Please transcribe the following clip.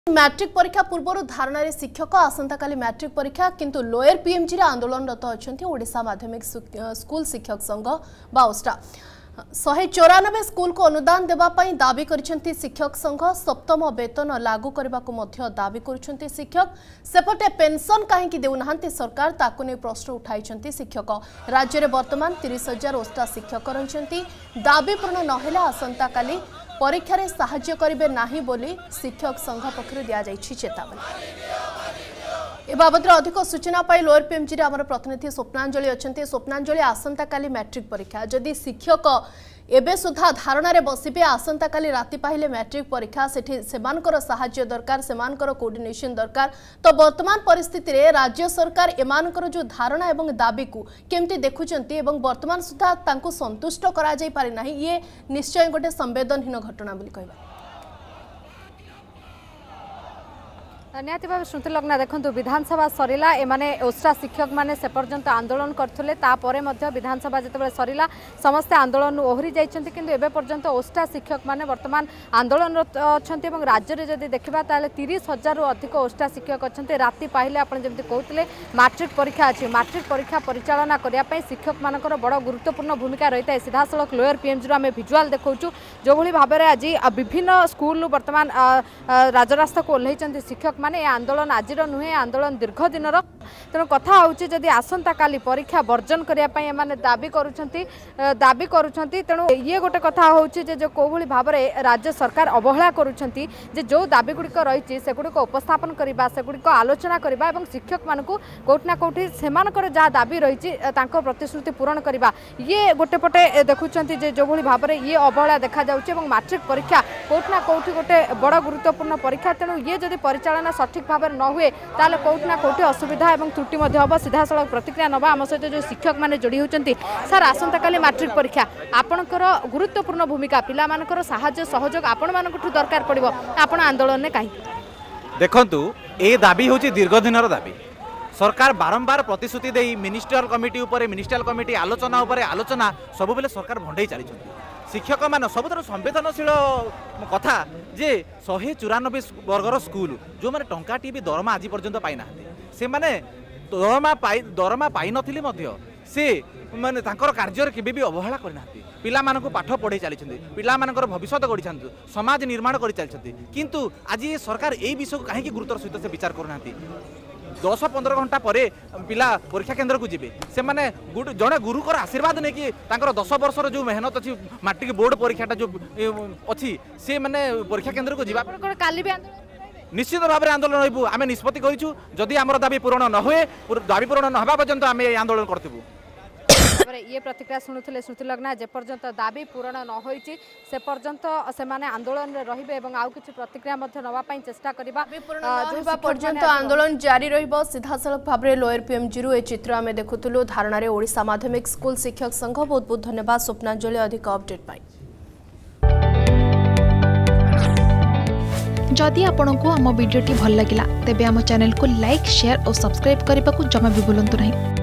Matric परीक्षा पूर्व धारणा शिक्षक आसंता काली मैट्रिक परीक्षा किंतु लोयर पीएमजी रे आंदोलनरत अच्छा ओडिशा माध्यमिक स्कूल शिक्षक संघ बाउस्टा 194 स्कूल को अनुदान देवाई दाबी करिसेंती शिक्षक संघ सप्तम वेतन लागू करने को दाबी करुछंती शिक्षक सेपटे पेंशन कहीं देउनाहांती सरकार ताकू नहीं प्रश्न उठाई शिक्षक राज्य में वर्तमान 30,000 ओस्टा शिक्षक रही दाबी पूर्ण नहेले आसंता काली परीक्षा रे साहाय्य करिबे नाही बोली शिक्षक संघ पक्षरु दिया जाइछि चेतावनी। ए बाबद अधिक सूचना पाई लोअर पीएमजी रे हमर प्रतिनिधि स्वप्नांजलि अछंती। स्वप्नांजलि आसंता काली मैट्रिक परीक्षा जदि शिक्षक एबे सुधा धारणा रे बसिबे आसंता काली राति पाहिले मैट्रिक परीक्षा सेठी सेमानकर साहाय्य दरकार सेमानकर कोऑर्डिनेशन दरकार तो वर्तमान परिस्थिति रे राज्य सरकार एमानकर जो धारणा एवं दाबी को केमती देखुचंती एवं वर्तमान सुधा तांको संतुष्ट करा जाई पारि नाही ये निश्चय गोटे संवेदनहीन घटना बोली कहबा। निहाती भाव श्रुतिलग्ना देखु विधानसभा सरला एमाने ओस्टा शिक्षक माने से पर्यंत आंदोलन करथुले तापरे मध्य विधानसभा जेतेबेले सरला समस्त आंदोलन ओहरी जाइछन्ति किंतु एबे पर्यंत ओस्टा शिक्षक माने वर्तमान आंदोलन अछन्ति एवं राज्य रे जदि देखिबा ताले 30,000 रु अधिक ओस्टा शिक्षक अछन्ति राति पाहिले आपण जेमति कहउतले मैट्रिक परीक्षा अछि मैट्रिक परीक्षा परिचालना करिया पय शिक्षक मानकर बड़ गुरुत्वपूर्ण भूमिका रहिता सीधा सड़क लोअर पीएमजी रो आमे विजुअल देखौछु जो भली भाबरे आज विभिन्न स्कूल वर्तमान राजरास्ता को ओल्हैछन्ति शिक्षक माने आंदोलन आज नुहे आंदोलन दीर्घ दिन तेणु कथा होची जदि आसंता काली परीक्षा वर्जन करने माने दाबी करुछंती तेणु ये गोटे कथा होची जे जो कोभली भाबरे राज्य सरकार अवहेला करुछंती जे जो दाबी गुड़िक रही से गुड़िक उपस्थापन करबा से गुड़िक आलोचना करबा एवं शिक्षक मानकु कोठना कोठी सेमानकर जा दाबी रही तांको प्रतिश्रुति पूरण करबा ये गोटे पटे देखुछंती जे जो भली भाबरे ये अवहेला देखा जाउची एवं मैट्रिक परीक्षा कोठना कोठी गोटे बड़ गुरुत्वपूर्ण परीक्षा तेणु ये जदि परिचालना सठिक भाव न हुए ताले कोठना कोठी असुविधा एवं त्रुटि हम सीधा सड़क प्रतिक्रिया नवा आम सहित जो शिक्षक मैंने जोड़ी होती सर आसंता काली मैट्रिक परीक्षा आपणकर गुरुत्वपूर्ण भूमिका पिला मानकर साहाय्य सहयोग आपण मानकठु दरकार पड़िबो आपण आंदोलन में कहीं देखंतु ए दाबी होची दीर्घ दिनर दाबी सरकार बारंबार प्रतिश्रुति देई मिनिस्ट्रियल कमिटी आलोचना उपरे आलोचना सब बेले सरकार भंडई चली शिक्षक मान सबुतर संवेदनशील कथा जे 194 वर्गर स्कूल जो माने टंकाटी भी दरमा आज पर्यंत पाई ना से माने दरमा पाई नथिले मध्य से माने तांकर कार्य केबे भी अवहेला करना पिला मानक पाठ पढ़े चली पिला मानकर भविष्य गढ़ी समाज निर्माण कर चलती किंतु आज ये सरकार यही विषय को कहीं गुरुतर सहित से विचार करना 10-15 घंटा पर पिला परीक्षा केन्द्र को जीवे से माने जड़े गुरुकर आशीर्वाद नहीं कि 10 वर्षर जो मेहनत अच्छी मैट्रिक बोर्ड परीक्षाटा जो अच्छी से माने परीक्षा केन्द्र को जीवा निश्चित भाव में आंदोलन रही आम निष्पत्ति करूँ जदि आम दाबी पूरण न हुए दाबी पूरण न होगा पर्यंत आम आंदोलन करूँ। ये प्रतिक्रिया शुणुले श्रुतिलग्ना जे पर्यंत दाबी पूरण न होईची से पर्यंत से माने आंदोलन रे रहिबे एवं आउ किछि प्रतिक्रिया मध्ये नवा पई चेष्टा करबा जो पर्यंत आंदोलन जारी रहिबो सीधा सड़क भाबरे लोअर पीएमजी रु ए चित्र आमे देखुतलु धारणा रे ओडिशा माध्यमिक स्कूल शिक्षक संघ बहुत बहुत धन्यवाद स्वप्नांजलि अधिक अपडेट पाई। जदि आपंक आम भिडी भल लगा तेब आम चैनल को लाइक शेयर और सब्सक्राइब करने को जमा भी भूलु नहीं।